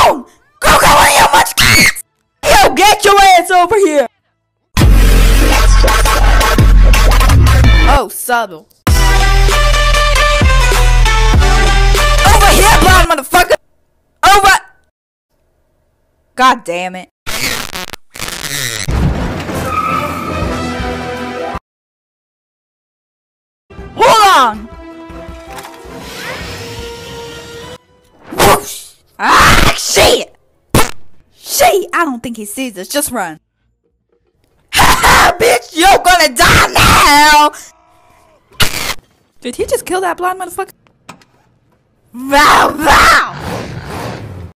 on! Go in your much. Yo, get your ass over here! Oh, subtle. Over here, blind motherfucker! Over! God damn it. Hold on! Whoosh! Ah, shit! Shit! I don't think he sees us. Just run. Ha ha, bitch! You're gonna die now! Did he just kill that blind motherfucker? Wow, wow!